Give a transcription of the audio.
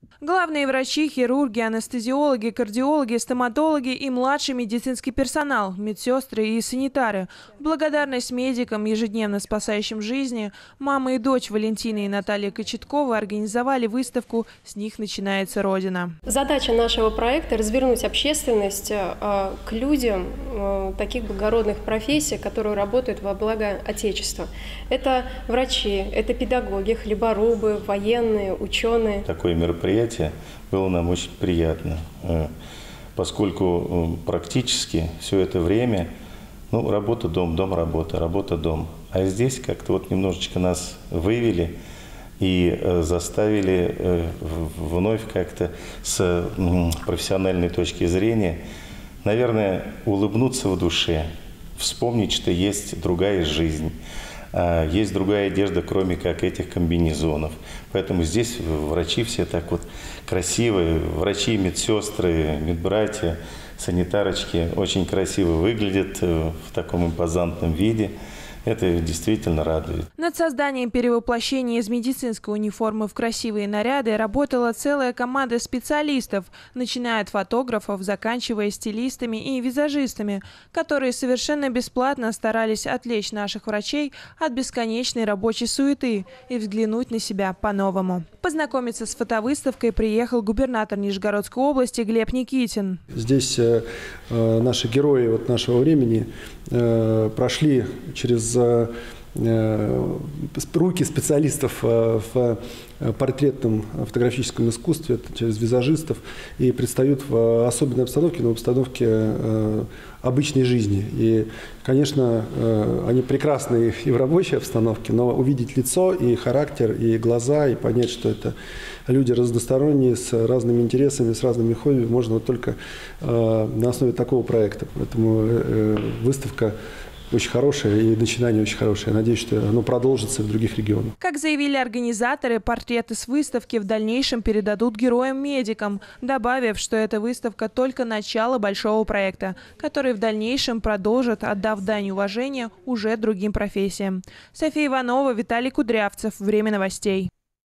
Главные врачи, хирурги, анестезиологи, кардиологи, стоматологи и младший медицинский персонал, медсестры и санитары. В благодарность медикам, ежедневно спасающим жизни, мама и дочь Валентина и Наталья Кочеткова организовали выставку «С них начинается Родина». Задача нашего проекта – развернуть общественность к людям таких благородных профессий, которые работают во благо Отечества. Это врачи, это педагоги, хлеборубы, военные, ученые. Такое мероприятие было нам очень приятно, поскольку практически все это время работа-дом, дом-работа, работа-дом. А здесь как-то вот немножечко нас вывели и заставили вновь как-то с профессиональной точки зрения, наверное, улыбнуться в душе, вспомнить, что есть другая жизнь. Есть другая одежда, кроме как этих комбинезонов. Поэтому здесь врачи все так вот красивые. Врачи, медсестры, медбратья, санитарочки очень красиво выглядят в таком импозантном виде. Это действительно радует. Над созданием перевоплощения из медицинской униформы в красивые наряды работала целая команда специалистов, начиная от фотографов, заканчивая стилистами и визажистами, которые совершенно бесплатно старались отвлечь наших врачей от бесконечной рабочей суеты и взглянуть на себя по-новому. Познакомиться с фотовыставкой приехал губернатор Нижегородской области Глеб Никитин. Здесь наши герои нашего времени прошли через руки специалистов в портретном фотографическом искусстве, через визажистов, и предстают в особенной обстановке, но в обстановке обычной жизни. И, конечно, они прекрасны и в рабочей обстановке, но увидеть лицо и характер, и глаза, и понять, что это люди разносторонние, с разными интересами, с разными хобби, можно только на основе такого проекта. Поэтому выставка очень хорошее и начинание очень хорошее. Я надеюсь, что оно продолжится в других регионах. Как заявили организаторы, портреты с выставки в дальнейшем передадут героям-медикам, добавив, что эта выставка только начало большого проекта, который в дальнейшем продолжит, отдав дань уважения уже другим профессиям. София Иванова, Виталий Кудрявцев. Время новостей.